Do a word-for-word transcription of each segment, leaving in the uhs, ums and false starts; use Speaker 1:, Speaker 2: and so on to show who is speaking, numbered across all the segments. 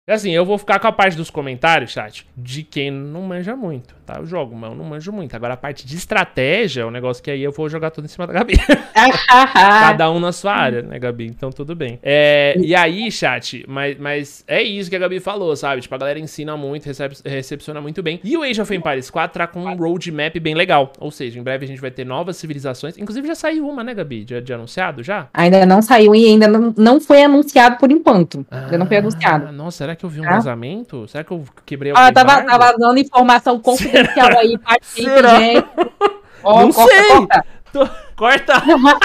Speaker 1: Assim, eu vou ficar com a parte dos comentários, chat, de quem não manja muito, tá? Eu jogo, mas eu não manjo muito. Agora, a parte de estratégia é um negócio que aí eu vou jogar tudo em cima da Gabi. Cada um na sua área, né, Gabi? Então, tudo bem. É, e aí, chat, mas, mas é isso que a Gabi falou, sabe? Tipo, a galera ensina muito, recep recepciona muito bem. E o Age of Empires quatro tá com um roadmap bem legal. Ou seja, em breve a gente vai ter novas civilizações. Inclusive, já saiu uma, né, Gabi? De, de anunciado, já?
Speaker 2: Ainda não saiu e ainda não, não foi anunciado por enquanto. Ah, ainda não foi anunciado.
Speaker 1: Nossa, será que eu vi um ah. vazamento? Será que eu quebrei
Speaker 2: algum Ah, tava, tava dando informação confidencial será? aí.
Speaker 1: Será?
Speaker 2: Gente.
Speaker 1: Oh, não corta, sei! Corta! Tô... Corta!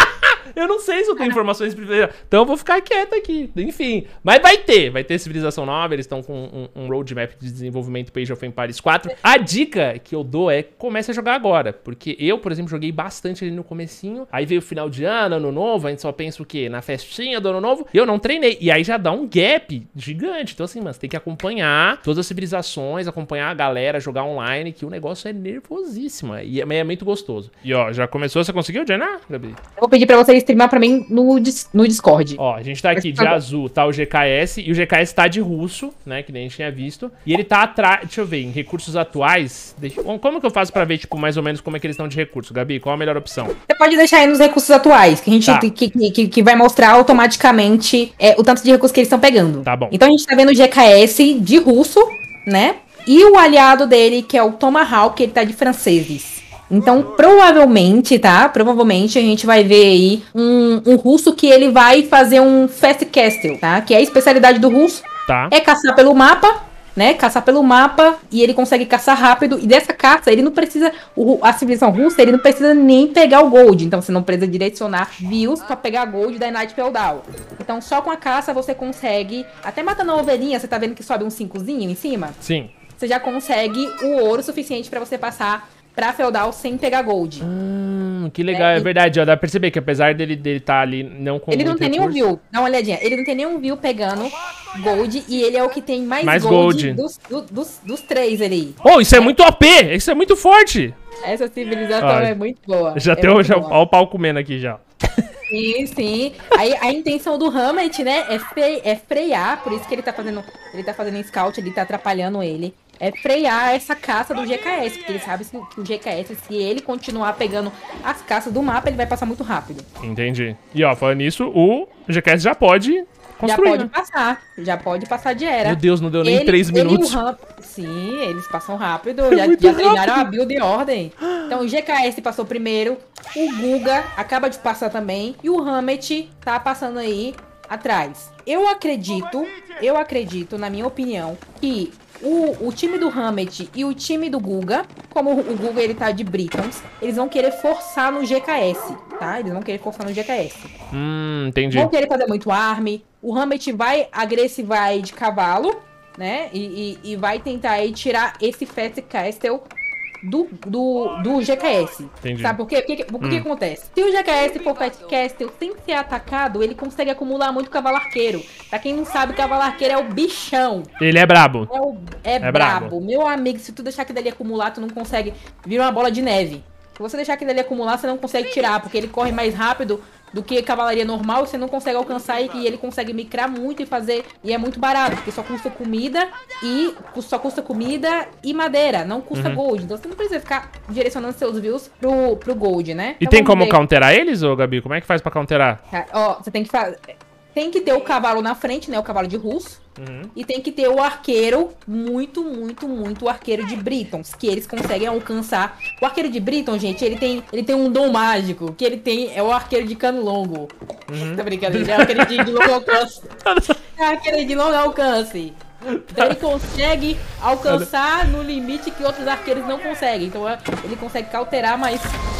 Speaker 1: Eu não sei se eu tenho informações privilegiadas. Então eu vou ficar quieto aqui. Enfim. Mas vai ter. Vai ter civilização nova. Eles estão com um, um roadmap de desenvolvimento para Age of Empires quatro. A dica que eu dou é comece a jogar agora. Porque eu, por exemplo, joguei bastante ali no comecinho. Aí veio o final de ano, ano novo. A gente só pensa o quê? Na festinha do ano novo. E eu não treinei. E aí já dá um gap gigante. Então assim, mano, você tem que acompanhar todas as civilizações. Acompanhar a galera, jogar online. Que o negócio é nervosíssimo. E é, é muito gostoso. E ó, já começou. Você conseguiu, Jenna, Gabi?
Speaker 2: Eu vou pedir pra vocês streamar pra mim no, no Discord.
Speaker 1: Ó, a gente tá aqui de azul, tá o G K S, e o G K S tá de russo, né, que nem a gente tinha visto. E ele tá atrás, deixa eu ver, em recursos atuais, deixa... como que eu faço pra ver, tipo, mais ou menos como é que eles estão de recurso? Gabi, qual a melhor opção?
Speaker 2: Você pode deixar aí nos recursos atuais, que a gente, tá. que, que, que vai mostrar automaticamente é, o tanto de recursos que eles estão pegando.
Speaker 1: Tá bom.
Speaker 2: Então a gente tá vendo o G K S de russo, né, e o aliado dele, que é o Tomahawk, ele tá de franceses. Então, provavelmente, tá? Provavelmente a gente vai ver aí um, um russo que ele vai fazer um Fast Castle, tá? Que é a especialidade do russo.
Speaker 1: Tá.
Speaker 2: É caçar pelo mapa, né? Caçar pelo mapa e ele consegue caçar rápido. E dessa caça, ele não precisa... O, a civilização russa, ele não precisa nem pegar o gold. Então, você não precisa direcionar views pra pegar gold da Night Feudal. Então, só com a caça você consegue... Até matando a ovelhinha, você tá vendo que sobe um cincozinho em cima?
Speaker 1: Sim.
Speaker 2: Você já consegue o ouro suficiente pra você passar... pra feudal sem pegar gold.
Speaker 1: Hum, que legal, é, é verdade. Ó, dá pra perceber que apesar dele dele tá ali não com
Speaker 2: ele não tem
Speaker 1: recurso,
Speaker 2: nenhum view, dá uma olhadinha. Ele não tem nenhum view pegando gold e ele é o que tem mais,
Speaker 1: mais
Speaker 2: gold,
Speaker 1: gold.
Speaker 2: Dos, do, dos, dos três ali.
Speaker 1: Oh, isso é, é muito O P! Isso é muito forte!
Speaker 2: Essa civilização ó, é muito boa.
Speaker 1: Já
Speaker 2: é
Speaker 1: tem o, já, ó, o pau comendo aqui já.
Speaker 2: Sim, sim. Aí a intenção do Hammett, né, é, fre é frear, por isso que ele tá fazendo. Ele tá fazendo scout, ele tá atrapalhando ele. É frear essa caça do G K S, porque ele sabe que o G K S, se ele continuar pegando as caças do mapa, ele vai passar muito rápido.
Speaker 1: Entendi. E ó, falando nisso, o G K S já pode construir,
Speaker 2: Já pode
Speaker 1: né?
Speaker 2: passar, já pode passar de era.
Speaker 1: Meu Deus, não deu nem
Speaker 2: ele,
Speaker 1: três minutos.
Speaker 2: Ele, o Sim, eles passam rápido, é já, já treinaram a build em ordem. Então o G K S passou primeiro, o Guga acaba de passar também, e o Hammett tá passando aí atrás. Eu acredito, eu acredito, na minha opinião, que O, o time do Hammett e o time do Guga, como o, o Guga ele tá de Britons, eles vão querer forçar no G K S, tá? Eles vão querer forçar no G K S.
Speaker 1: Hum, entendi.
Speaker 2: Vão querer fazer muito arm. O Hammett vai agressivar de cavalo, né? E, e, e vai tentar aí tirar esse Fast Castle do, do, do G K S.
Speaker 1: Entendi.
Speaker 2: Sabe por quê? Porque, porque hum. que acontece? Se o G K S for Fast Castle sem ser atacado, ele consegue acumular muito cavalo arqueiro. Pra quem não sabe, cavalo arqueiro é o bichão.
Speaker 1: Ele é brabo.
Speaker 2: É, o, é, é brabo. brabo. Meu amigo, se tu deixar aquilo ali acumular, tu não consegue. Vira uma bola de neve. Se você deixar aquilo ali acumular, você não consegue tirar, porque ele corre mais rápido do que cavalaria normal, você não consegue alcançar e, e ele consegue micrar muito e fazer, e é muito barato, porque só custa comida e só custa comida e madeira, não custa uhum. gold, então você não precisa ficar direcionando seus views pro, pro gold, né?
Speaker 1: E
Speaker 2: então,
Speaker 1: tem como
Speaker 2: ver.
Speaker 1: counterar eles, ô Gabi? Como é que faz pra counterar?
Speaker 2: Ó, você tem que fazer... Tem que ter o cavalo na frente, né? O cavalo de russo. Uhum. E tem que ter o arqueiro, muito, muito, muito o arqueiro de Britons, que eles conseguem alcançar. O arqueiro de Briton, gente, ele tem, ele tem um dom mágico, que ele tem, é o arqueiro de cano longo. Uhum. Tá brincando, ele é o arqueiro de, de longo alcance. É o arqueiro de longo alcance. Então ele consegue alcançar no limite que outros arqueiros não conseguem. Então ele consegue cauterar, mas...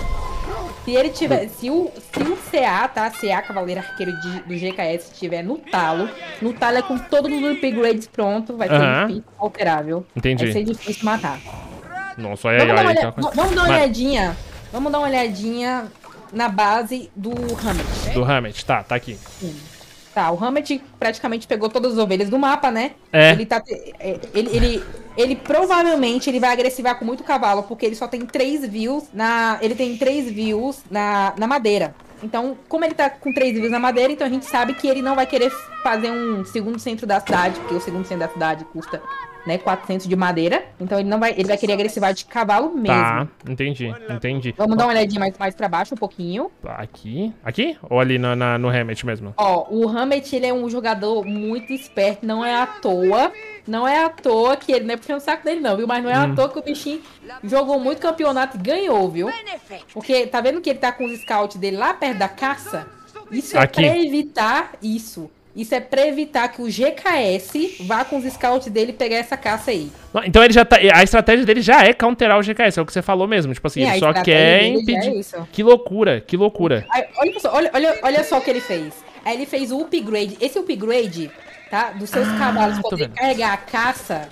Speaker 2: Se ele tiver, se o, se o C A, tá? C A, Cavaleiro Arqueiro de, do G K S, estiver no talo, no talo é com todos os upgrades pronto, vai ser uhum. difícil, alterável.
Speaker 1: Entendi.
Speaker 2: Vai ser difícil matar.
Speaker 1: Nossa, olha aí, olha aí.
Speaker 2: Vamos, vamos dar uma Mas... olhadinha, vamos dar uma olhadinha na base do Hammett.
Speaker 1: Do Hammett, tá, tá aqui.
Speaker 2: Sim. Tá, o Hammett praticamente pegou todas as ovelhas do mapa, né?
Speaker 1: É.
Speaker 2: Ele tá... Ele, ele, ele provavelmente ele vai agressivar com muito cavalo, porque ele só tem três views na... Ele tem três views na, na madeira. Então, como ele tá com três views na madeira, então a gente sabe que ele não vai querer fazer um segundo centro da cidade, porque o segundo centro da cidade custa, né, quatrocentos de madeira. Então ele não vai, ele vai querer agressividade de cavalo mesmo.
Speaker 1: Tá, entendi, entendi.
Speaker 2: Vamos dar uma olhadinha mais, mais pra baixo um pouquinho.
Speaker 1: Aqui? Aqui? Ou ali no, na, no Hammett mesmo?
Speaker 2: Ó, o Hammett, ele é um jogador muito esperto, não é à toa. Não é à toa que ele, não é puxando o saco dele não, viu? Mas não é hum. à toa que o bichinho jogou muito campeonato e ganhou, viu? Porque tá vendo que ele tá com os scouts dele lá perto da caça? Isso é Aqui. pra evitar isso. Isso é pra evitar que o G K S vá com os scouts dele pegar essa caça aí.
Speaker 1: Então ele já tá. A estratégia dele já é counterar o G K S, é o que você falou mesmo. Tipo assim, Sim, ele só quer impedir. É que loucura, que loucura.
Speaker 2: Aí, olha, só, olha, olha, olha só o que ele fez. Aí ele fez o upgrade. Esse upgrade, tá? Dos seus ah, cavalos poder carregar a caça.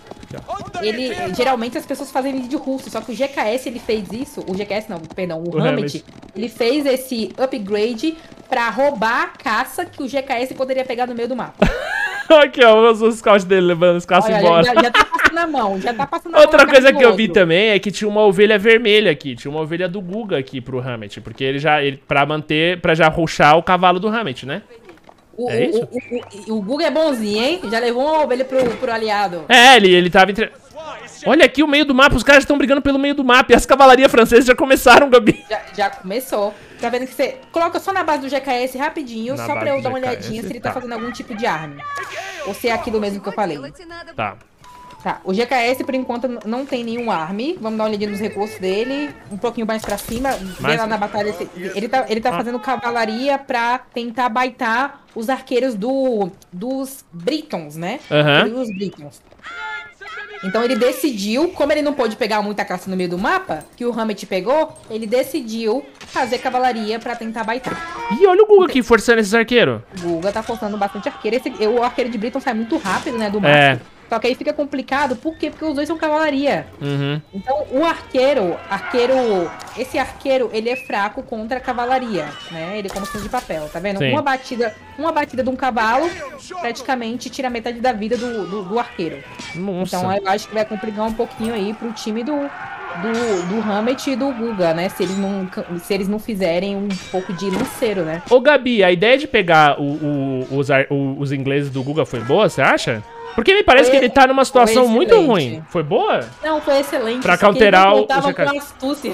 Speaker 2: Ele, geralmente as pessoas fazem vídeo russo, só que o G K S ele fez isso, o G K S não, perdão, o, o Hammett, ele fez esse upgrade pra roubar a caça que o G K S poderia pegar no meio do mapa.
Speaker 1: Aqui, ó, os scouts dele levando os caças embora.
Speaker 2: Já, já tá passando a mão, já tá passando a
Speaker 1: Outra
Speaker 2: mão
Speaker 1: coisa que eu vi também é que tinha uma ovelha vermelha aqui, tinha uma ovelha do Guga aqui pro Hammett, porque ele já, ele, pra manter, pra já rushar o cavalo do Hammett, né?
Speaker 2: O, é isso? O, o, o, o Guga é bonzinho, hein? Já levou uma ovelha pro, pro aliado.
Speaker 1: É, ele, ele tava entre... Olha aqui o meio do mapa, os caras estão brigando pelo meio do mapa e as cavalarias francesas já começaram, Gabi.
Speaker 2: Já, já começou. Tá vendo que você coloca só na base do G K S rapidinho, Na só pra eu dar uma olhadinha se ele tá, tá fazendo algum tipo de arma. Ou se é aquilo mesmo que eu falei.
Speaker 1: Tá.
Speaker 2: Tá, o G K S por enquanto não tem nenhum arme. Vamos dar uma olhadinha nos recursos dele. Um pouquinho mais pra cima. Mas... lá na batalha. Ele tá, ele tá ah. fazendo cavalaria pra tentar baitar os arqueiros do, dos Britons, né?
Speaker 1: Uhum.
Speaker 2: Dos Britons. Então ele decidiu, como ele não pôde pegar muita caça no meio do mapa, que o Hammett pegou, ele decidiu fazer cavalaria pra tentar baitar.
Speaker 1: Ih, olha o Guga aqui forçando esses arqueiros.
Speaker 2: O Guga tá forçando bastante arqueiro. Esse, o arqueiro de Briton sai muito rápido, né, do mapa.
Speaker 1: É.
Speaker 2: Só que aí fica complicado, por quê? Porque os dois são cavalaria.
Speaker 1: Uhum.
Speaker 2: Então, o arqueiro, arqueiro, esse arqueiro, ele é fraco contra a cavalaria, né? Ele é como de papel, tá vendo?
Speaker 1: Sim.
Speaker 2: Uma batida, uma batida de um cavalo, praticamente tira metade da vida do, do, do arqueiro.
Speaker 1: Nossa.
Speaker 2: Então, eu acho que vai complicar um pouquinho aí pro time do, do, do Hammett e do Guga, né? Se eles, não, se eles não fizerem um pouco de lanceiro, né?
Speaker 1: Ô, Gabi, a ideia de pegar o, o, os, o, os ingleses do Guga foi boa, você acha? Porque me parece foi, que ele tá numa situação muito ruim. Foi boa?
Speaker 2: Não, foi excelente.
Speaker 1: Pra counterar o
Speaker 2: G K S. Com a astúcia.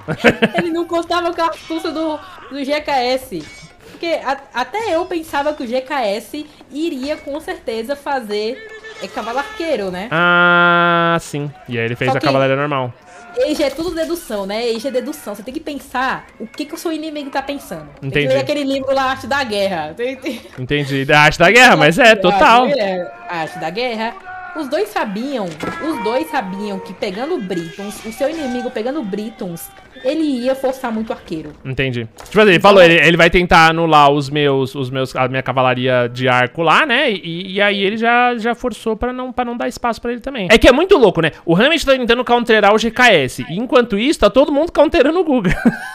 Speaker 2: Ele não contava com a astúcia do, do G K S. Porque a, até eu pensava que o G K S iria com certeza fazer é, cavalo arqueiro, né?
Speaker 1: Ah, sim. E aí ele fez Só a cavalaria normal.
Speaker 2: Age é tudo dedução, né? Age é dedução. Você tem que pensar o que, que o seu inimigo tá pensando.
Speaker 1: Entendi.
Speaker 2: Tem que ler aquele livro lá, Arte da Guerra.
Speaker 1: Entendi. A Arte da Guerra, mas é, total.
Speaker 2: A Arte da Guerra. Os dois sabiam, os dois sabiam que pegando Britons, o seu inimigo pegando Britons, ele ia forçar muito o arqueiro.
Speaker 1: Entendi. Tipo assim, ele falou, ele, ele vai tentar anular os meus, os meus, a minha cavalaria de arco lá, né? E, e aí ele já, já forçou pra não, pra não dar espaço pra ele também. É que é muito louco, né? O Hammett tá tentando counterar o G K S. E enquanto isso, tá todo mundo counterando o Guga.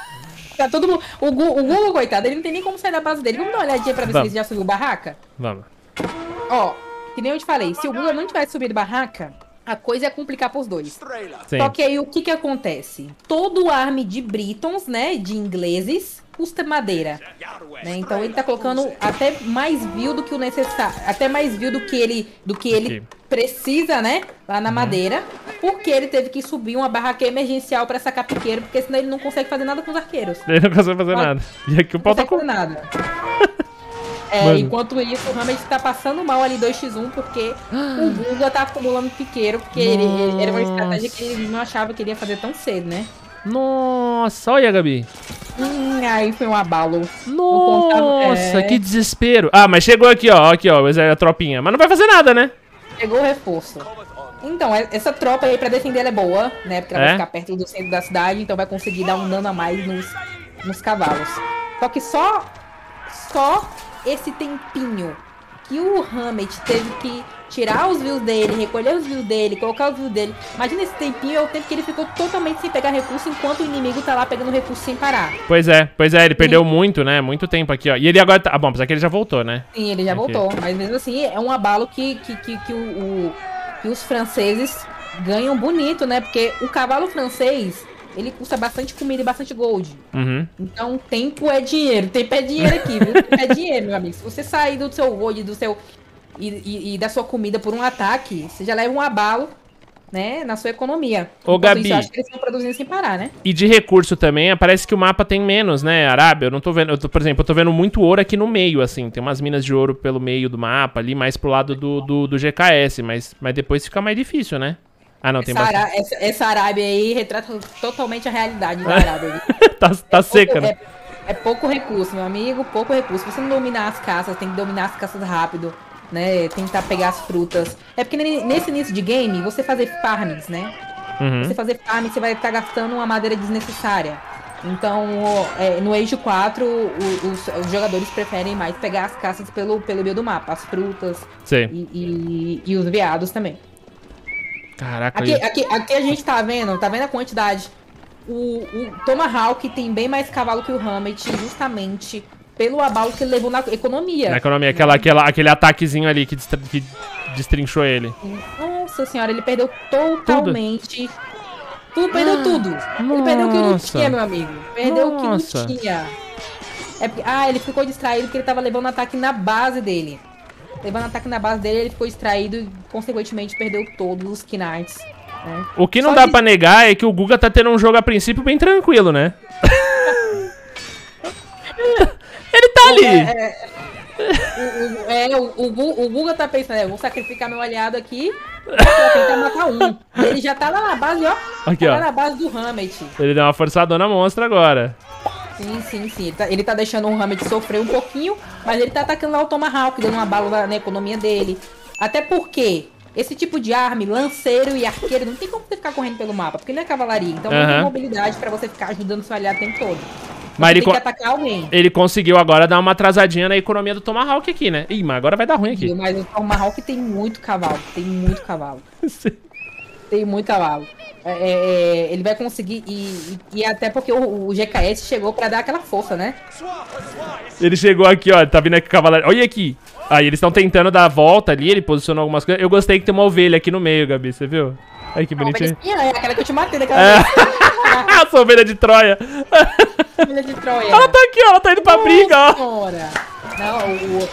Speaker 2: Tá todo mundo... O Guga, o Guga, coitado, ele não tem nem como sair da base dele. Vamos dar uma olhadinha pra ver Vamos. se ele já subiu barraca?
Speaker 1: Vamos.
Speaker 2: Ó... Que nem eu te falei, se o Guga não tivesse subido barraca, a coisa ia complicar pros dois.
Speaker 1: Sim.
Speaker 2: Só que aí o que que acontece? Todo arme de Britons, né, de ingleses, custa madeira. Né? Então ele tá colocando até mais vil do que o necessário, até mais vil do que ele, do que ele precisa, né, lá na uhum. madeira, porque ele teve que subir uma barraca emergencial pra sacar piqueiro, porque senão ele não consegue fazer nada com os arqueiros.
Speaker 1: Ele não consegue fazer Mas, nada. E aqui o pau tá com...
Speaker 2: nada. É, enquanto isso, o Hammett tá passando mal ali dois por um, porque o Guga tá acumulando piqueiro, porque ele, ele, era uma estratégia que ele não achava que ele ia fazer tão cedo, né?
Speaker 1: Nossa, olha, Gabi.
Speaker 2: Hum, aí foi um abalo.
Speaker 1: Nossa, é... que desespero. Ah, mas chegou aqui, ó, aqui, ó, a tropinha. Mas não vai fazer nada, né?
Speaker 2: Chegou o reforço. Então, essa tropa aí pra defender ela é boa, né? Porque ela é? vai ficar perto do centro da cidade, então vai conseguir dar um dano a mais nos, nos cavalos. Só que só... Só... esse tempinho que o Hammett teve que tirar os views dele, recolher os views dele, colocar os views dele. Imagina esse tempinho, é o tempo que ele ficou totalmente sem pegar recurso, enquanto o inimigo tá lá pegando recurso sem parar.
Speaker 1: Pois é, pois é, ele perdeu Sim. muito, né? Muito tempo aqui, ó. E ele agora tá... Ah, bom, apesar que ele já voltou, né?
Speaker 2: Sim, ele já aqui. voltou. Mas mesmo assim, é um abalo que, que, que, que, o, o, que os franceses ganham bonito, né? Porque o cavalo francês, ele custa bastante comida e bastante gold.
Speaker 1: Uhum.
Speaker 2: Então, tempo é dinheiro. Tempo é dinheiro aqui, viu? Tempo é dinheiro, meu amigo. Se você sair do seu gold, do seu... E, e, e da sua comida por um ataque, você já leva um abalo, né, na sua economia.
Speaker 1: Ô, Gabi,
Speaker 2: isso, eu acho que eles estão produzindo sem parar, né?
Speaker 1: E de recurso também, parece que o mapa tem menos, né, Arábia? Eu não tô vendo, eu tô, por exemplo, eu tô vendo muito ouro aqui no meio, assim, tem umas minas de ouro pelo meio do mapa, ali mais pro lado do, do, do G K S, mas, mas depois fica mais difícil, né? Ah, não, tem
Speaker 2: essa,
Speaker 1: bastante.
Speaker 2: Ará essa, essa Arábia aí retrata totalmente a realidade da Arábia.
Speaker 1: tá tá
Speaker 2: é
Speaker 1: seca,
Speaker 2: pouco,
Speaker 1: né?
Speaker 2: É, é pouco recurso, meu amigo, pouco recurso. Se você não dominar as caças, tem que dominar as caças rápido. Né, tentar pegar as frutas. É porque nesse início de game, você fazer farms, né?
Speaker 1: Uhum.
Speaker 2: Você fazer farms, você vai estar gastando uma madeira desnecessária. Então, é, no Age quatro, o, os, os jogadores preferem mais pegar as caças pelo, pelo meio do mapa. As frutas e, e, e os veados também.
Speaker 1: Caraca.
Speaker 2: Aqui, aqui, aqui a gente tá vendo, tá vendo a quantidade. O, o Tomahawk tem bem mais cavalo que o Hammett, justamente... pelo abalo que ele levou na economia.
Speaker 1: Na economia, aquela, aquela, aquele ataquezinho ali que, destr que destrinchou ele.
Speaker 2: Nossa senhora, ele perdeu totalmente. Tudo, tudo perdeu
Speaker 1: ah,
Speaker 2: tudo.
Speaker 1: Nossa.
Speaker 2: Ele perdeu o que não tinha, meu amigo. Perdeu
Speaker 1: Nossa.
Speaker 2: o que não tinha. É, ah, ele ficou distraído porque ele tava levando ataque na base dele. Levando ataque na base dele, ele ficou distraído e, consequentemente, perdeu todos os Knights. Né?
Speaker 1: O que não
Speaker 2: Só
Speaker 1: dá
Speaker 2: que...
Speaker 1: pra negar é que o Guga tá tendo um jogo a princípio bem tranquilo, né? Ele tá ali!
Speaker 2: É, é, o, é, o, o, o Guga tá pensando, é, eu vou sacrificar meu aliado aqui pra tentar matar um. Ele já tá lá na base, ó.
Speaker 1: Aqui,
Speaker 2: tá
Speaker 1: ó.
Speaker 2: lá na base do Hammett.
Speaker 1: Ele deu uma forçadona monstra agora.
Speaker 2: Sim, sim, sim. Ele tá, ele tá deixando o Hammett sofrer um pouquinho, mas ele tá atacando lá o Tomahawk, dando uma bala na, na economia dele. Até porque esse tipo de arma, lanceiro e arqueiro, não tem como você ficar correndo pelo mapa, porque não é cavalaria. Então não tem
Speaker 1: Uhum.
Speaker 2: mobilidade pra você ficar ajudando seu aliado o tempo todo.
Speaker 1: Mas ele,
Speaker 2: tem que atacar alguém.
Speaker 1: ele conseguiu agora dar uma atrasadinha na economia do Tomahawk aqui, né? Ih, mas agora vai dar ruim aqui.
Speaker 2: Mas o Tomahawk tem muito cavalo, tem muito cavalo. Tem muito cavalo. É, é, ele vai conseguir, e, e até porque o, o G K S chegou pra dar aquela força, né?
Speaker 1: Ele chegou aqui, ó, tá vindo aqui o cavaleiro. Olha aqui. Aí eles estão tentando dar a volta ali, ele posicionou algumas coisas. Eu gostei que tem uma ovelha aqui no meio, Gabi, você viu? Olha que bonitinho.
Speaker 2: É aquela que eu te matei daquela
Speaker 1: É.
Speaker 2: vez.
Speaker 1: Essa ovelha de Troia.
Speaker 2: Ovelha de Troia.
Speaker 1: Ela tá aqui, ó, ela tá indo pra briga, ó.
Speaker 2: Senhora. Não, o...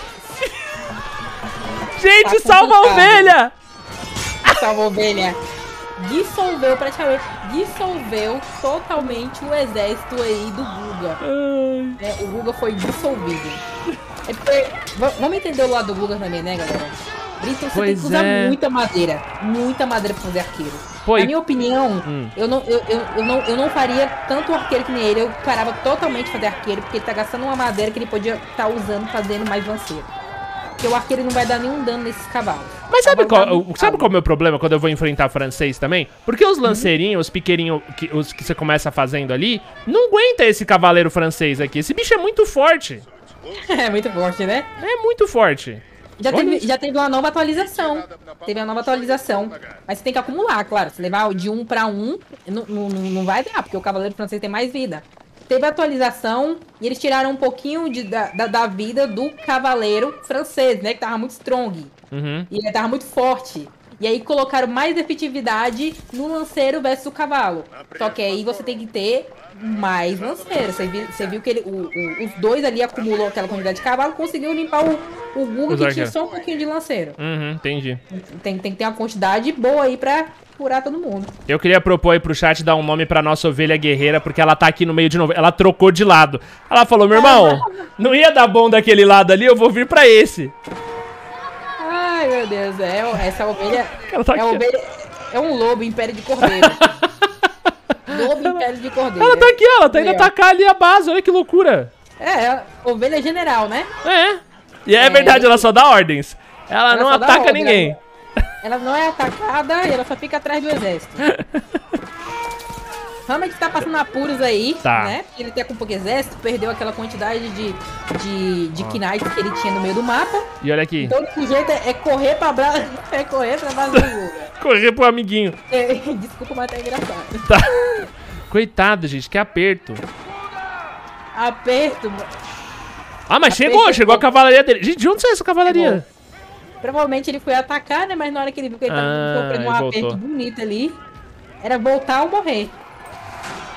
Speaker 1: Gente,
Speaker 2: Tá
Speaker 1: salva a
Speaker 2: complicado.
Speaker 1: ovelha!
Speaker 2: Salva a ovelha. Dissolveu praticamente, dissolveu totalmente o exército aí do Guga. É, o Guga foi dissolvido. É porque, v- vamos entender o lado do Guga também, né, galera? Britton, você
Speaker 1: Pois
Speaker 2: tem que usar
Speaker 1: é.
Speaker 2: muita madeira. Muita madeira pra fazer arqueiro.
Speaker 1: Pô,
Speaker 2: Na
Speaker 1: e-
Speaker 2: minha opinião,
Speaker 1: Hum.
Speaker 2: eu, não, eu, eu, eu, não, eu não faria tanto arqueiro que nem ele. Eu parava totalmente de fazer arqueiro, porque ele tá gastando uma madeira que ele podia estar usando fazendo mais lanceiro. Porque o arqueiro não vai dar nenhum dano nesses cavalos.
Speaker 1: Mas sabe
Speaker 2: Cavalo
Speaker 1: qual,
Speaker 2: dá muito
Speaker 1: sabe
Speaker 2: dano.
Speaker 1: qual é o meu problema quando eu vou enfrentar francês também? Porque os lanceirinhos, os piqueirinhos, que, os que você começa fazendo ali, não aguenta esse cavaleiro francês aqui. Esse bicho é muito forte.
Speaker 2: É muito forte, né?
Speaker 1: É muito forte.
Speaker 2: Já
Speaker 1: Olha
Speaker 2: teve,
Speaker 1: isso.
Speaker 2: já teve uma nova atualização. Teve uma nova atualização. Mas você tem que acumular, claro. Se levar de um pra um, não, não, não vai dar, porque o cavaleiro francês tem mais vida. Teve a atualização e eles tiraram um pouquinho de, da, da, da vida do cavaleiro francês, né? Que tava muito strong.
Speaker 1: Uhum.
Speaker 2: E ele tava muito forte. E aí colocaram mais efetividade no lanceiro versus o cavalo. Só que aí você tem que ter mais lanceiro. Você viu, você viu que ele, o, o, os dois ali acumulou aquela quantidade de cavalo, conseguiu limpar o, o Guga
Speaker 1: Os
Speaker 2: que tinha
Speaker 1: arqueiros.
Speaker 2: só um pouquinho de lanceiro.
Speaker 1: Uhum, entendi.
Speaker 2: Tem, tem que ter uma quantidade boa aí pra curar todo mundo.
Speaker 1: Eu queria propor aí pro chat dar um nome pra nossa ovelha guerreira, porque ela tá aqui no meio de novo. Ela trocou de lado. Ela falou, meu irmão, não ia dar bom daquele lado ali, eu vou vir pra esse.
Speaker 2: Ai, meu Deus, é, essa ovelha,
Speaker 1: Ela tá
Speaker 2: é,
Speaker 1: aqui, ó.
Speaker 2: ovelha é um lobo em pele de cordeiro. Lobo em pele de cordeiro.
Speaker 1: Ela tá aqui, ó, ela tá indo
Speaker 2: Aí, ó.
Speaker 1: atacar ali a base, olha que loucura.
Speaker 2: É, ovelha general, né?
Speaker 1: É. E é,
Speaker 2: É.
Speaker 1: verdade, ela só dá ordens. Ela,
Speaker 2: Ela
Speaker 1: não
Speaker 2: só dá
Speaker 1: ataca
Speaker 2: ordem,
Speaker 1: ninguém.
Speaker 2: Ela não é atacada e ela só fica atrás do exército. Hammett tá passando apuros aí,
Speaker 1: Tá.
Speaker 2: né? Porque ele tá com pouco exército, perdeu aquela quantidade de, de, de Knights que ele tinha no meio do mapa.
Speaker 1: E olha aqui,
Speaker 2: Então o único jeito é, é correr pra bra... é correr pra base do Guga.
Speaker 1: correr pro amiguinho.
Speaker 2: É, desculpa, mas tá engraçado.
Speaker 1: Tá. Coitado, gente, que aperto.
Speaker 2: Aperto.
Speaker 1: Ah, mas
Speaker 2: Aperto
Speaker 1: chegou,
Speaker 2: é
Speaker 1: chegou a
Speaker 2: bom.
Speaker 1: cavalaria dele. Gente, de onde saiu essa cavalaria?
Speaker 2: Provavelmente ele foi atacar, né? Mas na hora que ele viu que ele tava
Speaker 1: Ah,
Speaker 2: sofrendo um
Speaker 1: e
Speaker 2: aperto
Speaker 1: voltou.
Speaker 2: bonito ali, era voltar ou morrer.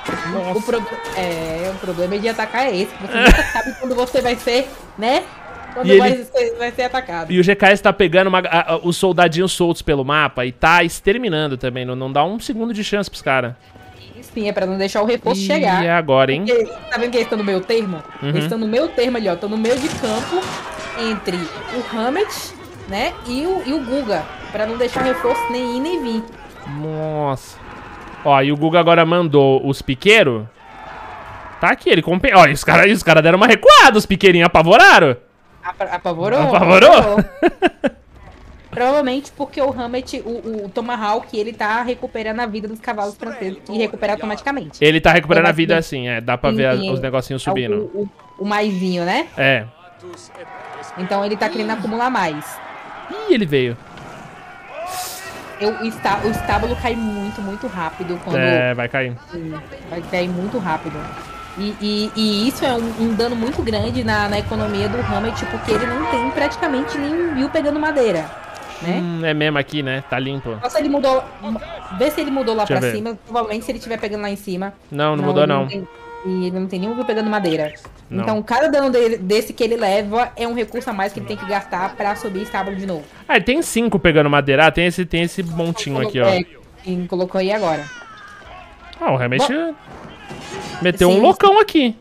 Speaker 2: O, pro... é, o problema de atacar é esse. Você nunca sabe quando você vai ser, né? Quando
Speaker 1: E
Speaker 2: vai,
Speaker 1: ele-
Speaker 2: ser, vai ser atacado.
Speaker 1: E o G K S tá pegando uma- a- a- os soldadinhos soltos pelo mapa e tá exterminando também. Não, não dá um segundo de chance pros caras.
Speaker 2: Sim, é pra não deixar o reforço
Speaker 1: E
Speaker 2: chegar.
Speaker 1: é agora, hein?
Speaker 2: Porque, tá vendo que eles estão no meio termo?
Speaker 1: Uhum.
Speaker 2: Eles estão no meio termo ali, ó. Estão no meio de campo entre o Hammett, né? E o, e o Guga. Pra não deixar o reforço nem ir nem vir.
Speaker 1: Nossa. Ó, e o Guga agora mandou os piqueiros. Tá aqui, ele compen... Ó, e os caras os cara deram uma recuada, os piqueirinhos apavoraram.
Speaker 2: Apa- Apavorou?
Speaker 1: Apavorou?
Speaker 2: Provavelmente porque o Hammett, o, o Tomahawk, ele tá recuperando a vida dos cavalos franceses e recupera automaticamente.
Speaker 1: Ele tá recuperando
Speaker 2: Eu
Speaker 1: a vida
Speaker 2: acho
Speaker 1: assim, é. Dá pra
Speaker 2: Sim,
Speaker 1: ver a-
Speaker 2: sim,
Speaker 1: os negocinhos
Speaker 2: É o-
Speaker 1: subindo.
Speaker 2: O, o, o maisinho, né?
Speaker 1: É.
Speaker 2: Então ele tá querendo acumular mais.
Speaker 1: Ih, ele veio.
Speaker 2: Eu, o, está, o estábulo cai muito, muito rápido quando...
Speaker 1: É, vai cair.
Speaker 2: Sim, vai cair muito rápido. E, e, e isso é um, um dano muito grande na, na economia do Hammett, porque ele não tem praticamente nenhum mil pegando madeira, né?
Speaker 1: Hum, é mesmo aqui, né? Tá limpo.
Speaker 2: Só se ele mudou... Vê se ele mudou lá
Speaker 1: Deixa eu
Speaker 2: pra
Speaker 1: ver.
Speaker 2: cima. Provavelmente se ele estiver pegando lá em cima...
Speaker 1: Não, não, mudou
Speaker 2: ele
Speaker 1: não.
Speaker 2: tem- e ele não tem nenhum mil pegando madeira.
Speaker 1: Não.
Speaker 2: Então cada dano dele- desse que ele leva é um recurso a mais que ele tem que gastar pra subir estábulo de novo.
Speaker 1: Ah, ele tem cinco pegando madeira. Ah, tem esse, tem esse montinho aqui, ó.
Speaker 2: É, quem colocou aí agora.
Speaker 1: Ah, o Hammett meteu
Speaker 2: Sim.
Speaker 1: um loucão aqui.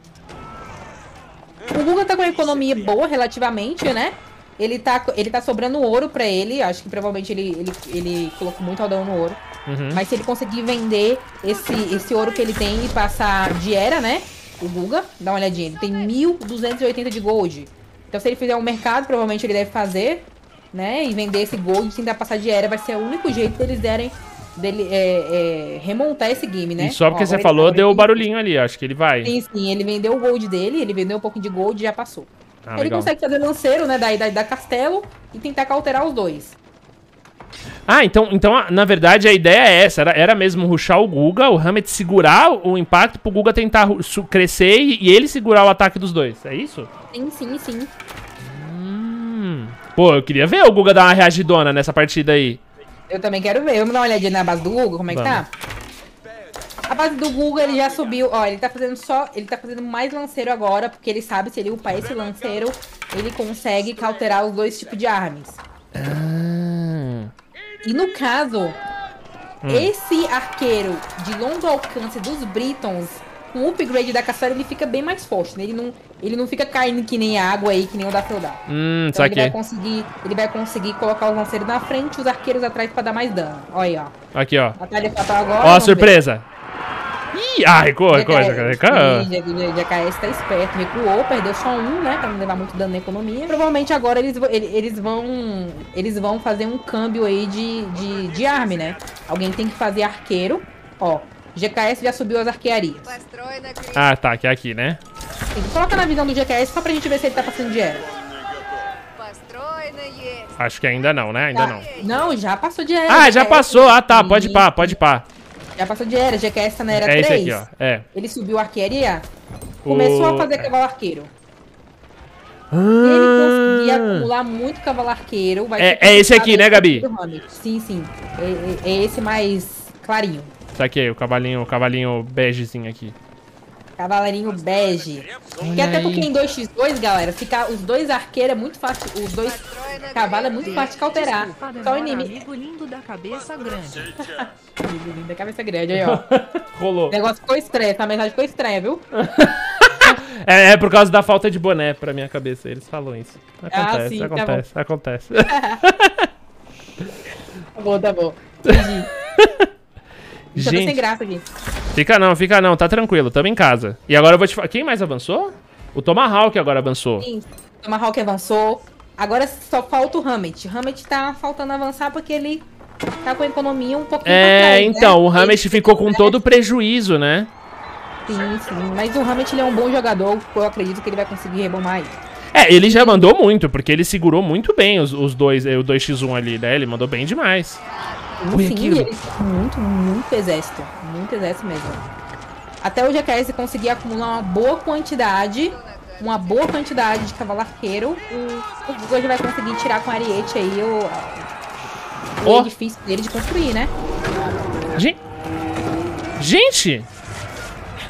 Speaker 2: O Guga tá com uma economia boa relativamente, né? Ele tá, ele tá sobrando ouro pra ele. Acho que provavelmente ele, ele, ele colocou muito aldão no ouro.
Speaker 1: Uhum.
Speaker 2: Mas se ele conseguir vender esse, esse ouro que ele tem e passar de era, né? O Guga, dá uma olhadinha. Ele tem mil duzentos e oitenta de gold. Então se ele fizer um mercado, provavelmente ele deve fazer, né? E vender esse gold sem dar passar de era. Vai ser o único jeito deles derem... Dele é, é, remontar esse game, né?
Speaker 1: E só porque
Speaker 2: Ó,
Speaker 1: você
Speaker 2: agora ele
Speaker 1: falou,
Speaker 2: tá
Speaker 1: deu o
Speaker 2: abrindo-
Speaker 1: barulhinho ali. Acho que ele vai.
Speaker 2: Sim, sim, ele vendeu o gold dele, ele vendeu um pouquinho de gold e já passou.
Speaker 1: Ah,
Speaker 2: ele
Speaker 1: legal.
Speaker 2: consegue fazer lanceiro, né, da, da, da Castelo e tentar cauterar os dois.
Speaker 1: Ah, então, então a- na verdade a ideia é essa. Era, era mesmo rushar o Guga, o Hammett segurar o impacto pro Guga tentar ru- su- crescer e, e ele segurar o ataque dos dois. É isso?
Speaker 2: Sim, sim, sim.
Speaker 1: Hum. Pô, eu queria ver o Guga dar uma reagidona nessa partida aí.
Speaker 2: Eu também quero ver. Vamos dar uma olhadinha na base do Guga, como é que
Speaker 1: Vamos.
Speaker 2: tá? A base do Guga, ele já subiu. Ó, ele tá fazendo só... Ele tá fazendo mais lanceiro agora, porque ele sabe se ele upar esse lanceiro, ele consegue cauterar os dois tipos de armas.
Speaker 1: Ah.
Speaker 2: E no caso,
Speaker 1: Hum.
Speaker 2: esse arqueiro de longo alcance dos Britons, com o upgrade da Caçara, ele fica bem mais forte, né? Ele não, ele não fica caindo que nem água aí, que nem o da Feudal.
Speaker 1: Hum,
Speaker 2: Então ele vai
Speaker 1: saquei.
Speaker 2: conseguir, ele vai conseguir colocar os lanceiros na frente e os arqueiros atrás pra dar mais dano. Olha aí, ó.
Speaker 1: Aqui, ó.
Speaker 2: Batalha fatal agora.
Speaker 1: Ó,
Speaker 2: vamos ver.
Speaker 1: surpresa. Ih, ah, recuou, recuou, recuou, recuou.
Speaker 2: Sim, J K S tá esperto, recuou, perdeu só um, né, pra não levar muito dano na economia. Provavelmente agora eles, vão- ele- eles vão eles vão fazer um câmbio aí de, de, de arma, né? Alguém tem que fazer arqueiro, ó. G K S já subiu as arquearias.
Speaker 1: Ah, tá, que é aqui, né?
Speaker 2: Sim, coloca na visão do G K S só pra gente ver se ele tá passando de era.
Speaker 1: Acho que ainda não, né? Ainda
Speaker 2: Tá.
Speaker 1: não.
Speaker 2: Não, já passou de era.
Speaker 1: Ah,
Speaker 2: G K S.
Speaker 1: já passou. Ah, tá, pode pá, pode pá.
Speaker 2: Já passou de era, G K S tá na era
Speaker 1: É
Speaker 2: três.
Speaker 1: esse aqui, ó. É.
Speaker 2: Ele subiu a arquearia, começou
Speaker 1: O-
Speaker 2: a fazer cavalo arqueiro. Se ele conseguir acumular muito cavalo arqueiro, vai
Speaker 1: É-
Speaker 2: ser
Speaker 1: é esse aqui,
Speaker 2: complicado
Speaker 1: né, Gabi?
Speaker 2: do Hammett. Sim, sim. É, é- é esse mais clarinho.
Speaker 1: Saquei, o cavalinho, o cavalinho begezinho aqui.
Speaker 2: Cavaleirinho bege. Que até porque em dois por dois, galera, ficar os dois arqueiros é muito fácil. Os dois cavalos é muito fácil de cauterar. Só o inimigo.
Speaker 3: Amigo lindo da cabeça grande.
Speaker 2: Amigo da cabeça grande aí, ó.
Speaker 1: Rolou.
Speaker 2: O negócio ficou estranho, a mensagem ficou estranha, viu?
Speaker 1: É, é por causa da falta de boné pra minha cabeça. Eles falam isso. Acontece,
Speaker 2: Ah, sim, tá
Speaker 1: acontece, acontece.
Speaker 2: Tá bom, tá bom. Entendi. Já tô sem
Speaker 1: Gente,
Speaker 2: graça aqui.
Speaker 1: fica não, fica não, tá tranquilo, tamo em casa. E agora eu vou te falar. Quem mais avançou? O Tomahawk agora avançou.
Speaker 2: Sim, o Tomahawk avançou. Agora só falta o Hammett. O Hammett tá faltando avançar porque ele tá com a economia um pouquinho pra
Speaker 1: É,
Speaker 2: trás,
Speaker 1: então,
Speaker 2: né?
Speaker 1: o Hammett
Speaker 2: Ele-
Speaker 1: ficou com todo o prejuízo, né?
Speaker 2: Sim, sim. Mas o Hammett ele é um bom jogador. Eu acredito que ele vai conseguir rebomar aí.
Speaker 1: É, ele já mandou muito, porque ele segurou muito bem os, os dois, eh, o dois por um ali, né? Ele mandou bem demais. Foi
Speaker 2: Sim,
Speaker 1: aquilo.
Speaker 2: ele tem muito, muito exército. Muito exército mesmo. Até o G K S conseguir acumular uma boa quantidade, uma boa quantidade de cavalo arqueiro, o, o Google já vai conseguir tirar com a Ariete aí o, o
Speaker 1: Ó.
Speaker 2: edifício dele de construir, né?
Speaker 1: Gen- Gente!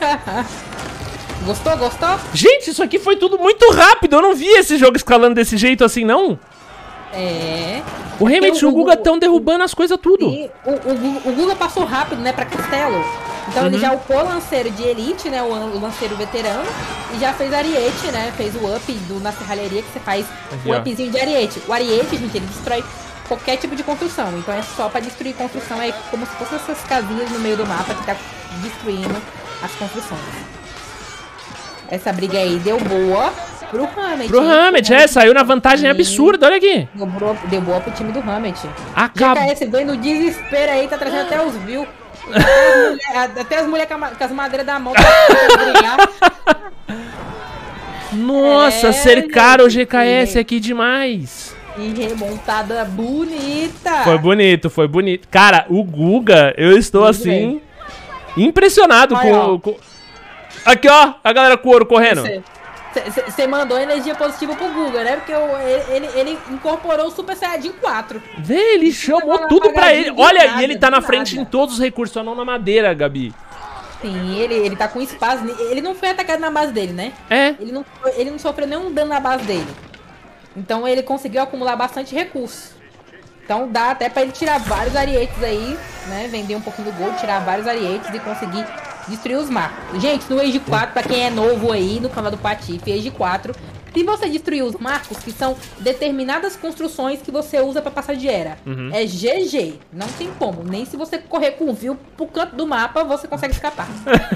Speaker 2: Gostou, gostou?
Speaker 1: Gente, isso aqui foi tudo muito rápido. Eu não vi esse jogo escalando desse jeito assim, não.
Speaker 2: É.
Speaker 1: O Remedy e o Guga estão derrubando as coisas tudo.
Speaker 2: E o, o, o Guga passou rápido, né, pra Castelo. Então uhum. ele já upou o lanceiro de Elite, né, o, o lanceiro veterano. E já fez Ariete, né, fez o up do, na serralheria que você faz aqui, o upzinho de Ariete. O Ariete, gente, ele destrói qualquer tipo de construção. Então é só pra destruir construção, é como se fossem essas casinhas no meio do mapa que tá destruindo as construções. Essa briga aí deu boa pro Hammett.
Speaker 1: Pro Hammett, é, saiu na vantagem absurda, olha aqui.
Speaker 2: Deu boa, deu boa pro time do Hammett.
Speaker 1: Acab...
Speaker 2: G K S dois no desespero aí, tá trazendo até os views. Até as mulheres mulher com as madeiras da mão pra brigar.
Speaker 1: Nossa, é, cercaram o G K S aqui demais.
Speaker 2: E remontada bonita.
Speaker 1: Foi bonito, foi bonito. Cara, o Guga, eu estou assim, impressionado com, com... Aqui, ó, a galera com ouro correndo.
Speaker 2: Você mandou energia positiva pro Guga, né? Porque eu, ele, ele incorporou o Super Saiyajin quatro.
Speaker 1: Vê, ele chamou tudo pra ele. Olha, nada, e ele tá na frente nada. Em todos os recursos, só não na madeira, Gabi.
Speaker 2: Sim, ele, ele tá com espaço. Ele não foi atacado na base dele, né?
Speaker 1: É.
Speaker 2: Ele não, ele não sofreu nenhum dano na base dele. Então ele conseguiu acumular bastante recurso. Então dá até pra ele tirar vários arietes aí, né? Vender um pouquinho do gold, tirar vários arietes e conseguir destruir os marcos. Gente, no Age quatro, pra quem é novo aí no canal do Patife, Age quatro, se você destruir os marcos, que são determinadas construções que você usa pra passar de era, uhum. é G G. Não tem como. Nem se você correr com o view pro canto do mapa, você consegue escapar.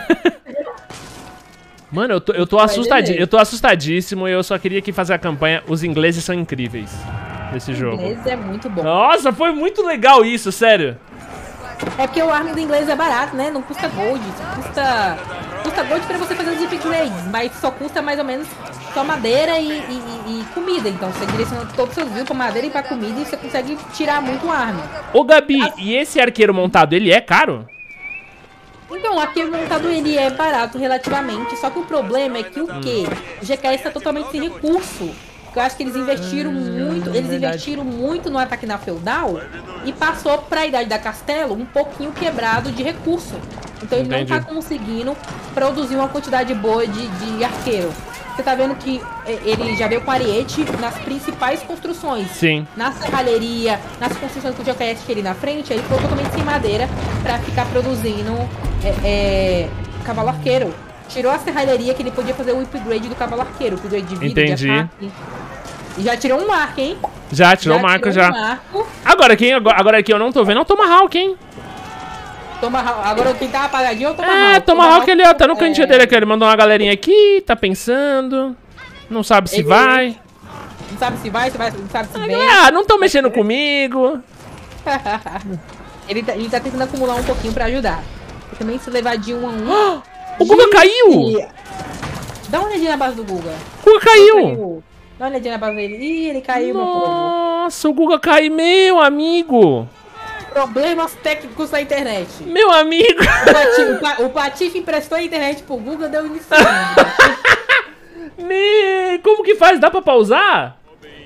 Speaker 1: Mano, eu tô, eu tô assustadíssimo. Eu tô assustadíssimo e eu só queria aqui fazer a campanha. Os ingleses são incríveis nesse jogo. O inglês
Speaker 2: é muito bom.
Speaker 1: Nossa, foi muito legal isso, sério.
Speaker 2: É porque o arma do inglês é barato, né? Não custa gold. Custa, custa gold pra você fazer os upgrades, mas só custa mais ou menos só madeira e, e, e comida. Então você direciona todos os seus views pra madeira e pra comida e você consegue tirar muito arma.
Speaker 1: Ô Gabi, As... e esse arqueiro montado, ele é caro?
Speaker 2: Então, o arqueiro montado ele é barato relativamente, só que o problema é que o quê? O G K S tá totalmente sem recurso. Eu acho que eles investiram hum, muito, eles verdade. investiram muito no ataque na Feudal e passou pra Idade da Castelo um pouquinho quebrado de recurso. Então ele Entendi. não tá conseguindo produzir uma quantidade boa de, de arqueiro. Você tá vendo que ele já veio com ariete nas principais construções.
Speaker 1: Sim.
Speaker 2: Na serralheria, nas construções que o G K S tinha ali na frente, ele ficou totalmente sem madeira pra ficar produzindo é, é, cavalo arqueiro. Tirou a serralheria que ele podia fazer o upgrade do cavalo arqueiro, o upgrade de vida,
Speaker 1: Entendi.
Speaker 2: de ataque. E já tirou um marco, hein?
Speaker 1: Já, tirou o marco, já. Um marco. Agora, quem, agora, agora que eu não tô vendo é o Tomahawk, hein?
Speaker 2: Tomahawk. Agora quem tá apagadinho é o Tomahawk.
Speaker 1: É, Tomahawk, ele ó, tá no é... cantinho dele aqui. Ele mandou uma galerinha aqui, tá pensando. Não sabe se ele, vai.
Speaker 2: Não sabe se vai, se vai não sabe se vem.
Speaker 1: Ah, não tão mexendo comigo.
Speaker 2: ele, tá, ele tá tentando acumular um pouquinho pra ajudar. E também se levar de um a um.
Speaker 1: O Guga caiu!
Speaker 2: Dá uma olhadinha na base do Guga.
Speaker 1: O Guga caiu!
Speaker 2: Dá uma olhadinha na base dele. Ih, ele caiu,
Speaker 1: Nossa,
Speaker 2: meu povo.
Speaker 1: Nossa, o Guga caiu, meu amigo!
Speaker 2: Problemas técnicos da internet.
Speaker 1: Meu amigo!
Speaker 2: O Patife, o pa, o Patife emprestou a internet pro Guga, deu início.
Speaker 1: Me... Como que faz? Dá pra pausar?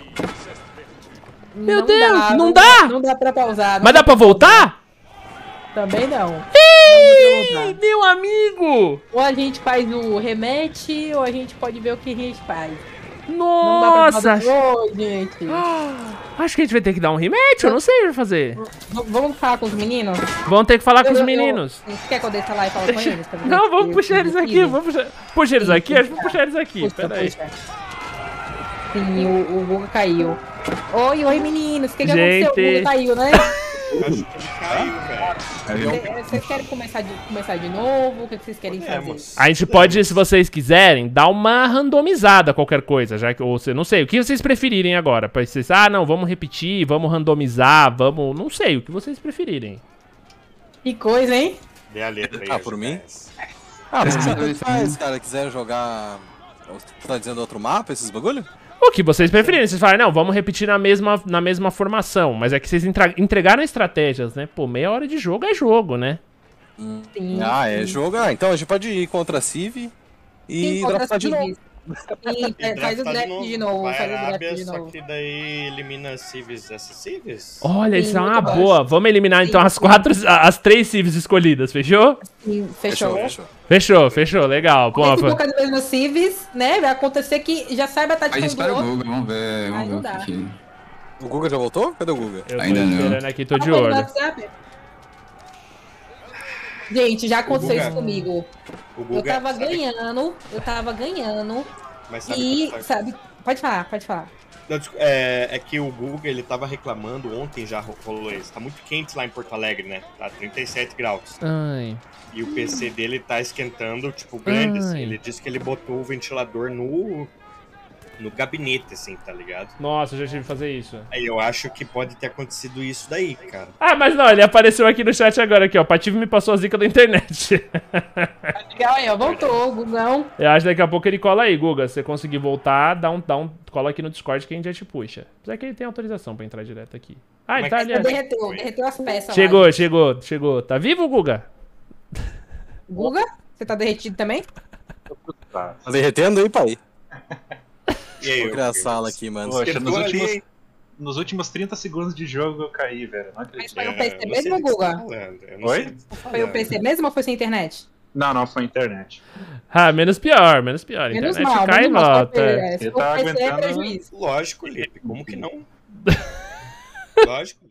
Speaker 1: Meu
Speaker 2: não
Speaker 1: Deus,
Speaker 2: dá,
Speaker 1: não,
Speaker 2: não
Speaker 1: dá?
Speaker 2: dá? Não dá pra pausar.
Speaker 1: Mas dá pra voltar?
Speaker 2: Também não.
Speaker 1: Ei, meu amigo!
Speaker 2: Ou a gente faz o remete, ou a gente pode ver o que a gente faz.
Speaker 1: Nossa!
Speaker 2: Não dá pra oh, gente.
Speaker 1: Acho que a gente vai ter que dar um rematch, eu não sei o que fazer.
Speaker 2: V vamos falar com os meninos?
Speaker 1: Vamos ter que falar
Speaker 2: eu,
Speaker 1: com os
Speaker 2: eu,
Speaker 1: meninos.
Speaker 2: Eu, você quer que eu desça lá e fale com eles?
Speaker 1: Não, vamos puxar eles aqui, vamos puxar, puxar eles aqui, acho que vou puxar eles aqui,
Speaker 2: puxa,
Speaker 1: pera aí.
Speaker 2: Puxa. Sim, o, o Guga caiu. Oi, oi meninos, o que, que
Speaker 1: gente...
Speaker 2: aconteceu? O Guga caiu, né?
Speaker 4: Acho que ele caiu, cara.
Speaker 2: Vocês querem começar de, começar de novo? O que, que vocês querem fazer?
Speaker 1: A gente pode, se vocês quiserem, dar uma randomizada qualquer coisa, já que, ou você, não sei, o que vocês preferirem agora? Pra vocês, ah, não, vamos repetir, vamos randomizar, vamos, não sei, o que vocês preferirem.
Speaker 2: Que coisa, hein?
Speaker 4: Dê a letra aí.
Speaker 5: Ah, por mim? Ah, mas se faz, cara, quiser jogar, você tá dizendo outro mapa, esses bagulho?
Speaker 1: O que vocês preferirem, vocês falam, não, vamos repetir na mesma, na mesma formação. Mas é que vocês entregaram estratégias, né? Pô, meia hora de jogo é jogo, né?
Speaker 5: Hum. Sim, ah, é sim. jogo. Ah, então a gente pode ir contra a Civ e
Speaker 2: draftar
Speaker 5: de novo.
Speaker 2: E
Speaker 4: E
Speaker 2: faz o
Speaker 4: draft
Speaker 2: draft de novo,
Speaker 4: vai
Speaker 2: faz o draft
Speaker 4: Arábia,
Speaker 2: de
Speaker 4: só
Speaker 2: novo.
Speaker 4: que daí elimina civis acessíveis?
Speaker 1: Olha,
Speaker 2: Sim,
Speaker 1: isso é uma
Speaker 2: muito
Speaker 1: boa.
Speaker 2: baixo.
Speaker 1: Vamos eliminar então
Speaker 2: Sim,
Speaker 1: as
Speaker 2: sim.
Speaker 1: quatro, as três civs escolhidas, fechou?
Speaker 2: Sim, fechou.
Speaker 5: fechou.
Speaker 1: Fechou, fechou, legal. Pô,
Speaker 2: Porque se
Speaker 1: foi-
Speaker 2: for cada vez no Civis, né? Vai acontecer que já saiba a
Speaker 6: A
Speaker 2: tática
Speaker 6: gente
Speaker 2: do
Speaker 6: espera o
Speaker 2: outro.
Speaker 6: Google, vamos ver,
Speaker 2: Ai,
Speaker 6: vamos ver
Speaker 2: não
Speaker 6: o
Speaker 2: dá.
Speaker 6: que que...
Speaker 5: O Guga já voltou? Cadê o Guga?
Speaker 1: eu tô
Speaker 6: Ainda não.
Speaker 1: esperando aqui, tô de
Speaker 2: Fala pra ele no
Speaker 1: olho.
Speaker 2: WhatsApp. Gente, já aconteceu
Speaker 4: Guga.
Speaker 2: isso comigo.
Speaker 4: O
Speaker 2: Eu
Speaker 4: Guga,
Speaker 2: tava
Speaker 4: sabe-
Speaker 2: ganhando, eu tava ganhando.
Speaker 4: Mas sabe
Speaker 2: E,
Speaker 4: que-
Speaker 2: sabe, pode falar, pode falar.
Speaker 4: Não, desculpa, É, é que o Guga, ele tava reclamando, ontem já rolou isso. Tá muito quente lá em Porto Alegre, né? Tá trinta e sete graus.
Speaker 1: Ai.
Speaker 4: E o P C dele tá esquentando, tipo, grande, assim.
Speaker 1: Ai.
Speaker 4: Ele disse que ele botou o ventilador no, no gabinete, assim, tá ligado?
Speaker 1: Nossa, eu já tive que fazer isso.
Speaker 4: Aí eu acho que pode ter acontecido isso daí, cara.
Speaker 1: Ah, mas não, ele apareceu aqui no chat agora, aqui, ó. Patife me passou a zica da internet.
Speaker 2: Legal aí, ó, voltou, Gugão.
Speaker 1: Eu acho que daqui a pouco ele cola aí, Guga. Se você conseguir voltar, dá um, dá um cola aqui no Discord que a gente já te puxa. Apesar que ele tem autorização pra entrar direto aqui. Ah, ele
Speaker 4: Mas
Speaker 1: tá
Speaker 4: que-
Speaker 1: ali. ó.
Speaker 2: Derreteu, derreteu as peças lá.
Speaker 1: Chegou, chegou, chegou. Tá vivo, Guga?
Speaker 2: Guga, você tá derretido também?
Speaker 7: Tá.
Speaker 5: Tá derretendo aí, pai?
Speaker 4: E aí,
Speaker 5: Vou criar a
Speaker 4: eu-
Speaker 5: sala aqui, mano.
Speaker 7: Poxa,
Speaker 4: Esquentou
Speaker 7: nos
Speaker 4: ali,
Speaker 7: últimos,
Speaker 4: hein?
Speaker 7: nos últimos trinta segundos de jogo eu caí, velho. Não
Speaker 2: Mas
Speaker 7: acredito.
Speaker 2: foi o
Speaker 4: É,
Speaker 2: P C
Speaker 4: eu não sei
Speaker 2: mesmo,
Speaker 4: do que você
Speaker 2: Guga?
Speaker 4: tá falando, eu não
Speaker 7: Oi?
Speaker 4: sei do que você tá
Speaker 2: Foi o
Speaker 4: falando.
Speaker 2: P C mesmo ou foi sem internet?
Speaker 7: Não, não, foi a internet.
Speaker 1: Ah, menos pior, menos pior. A
Speaker 2: Menos
Speaker 1: internet
Speaker 2: mal,
Speaker 1: cai e
Speaker 2: menos mal.
Speaker 1: volta.
Speaker 2: É, se
Speaker 7: Ele
Speaker 2: for
Speaker 7: tá
Speaker 2: P C é
Speaker 7: aguentando-
Speaker 2: prejuízo.
Speaker 4: Lógico, Lipe, como que não? Lógico.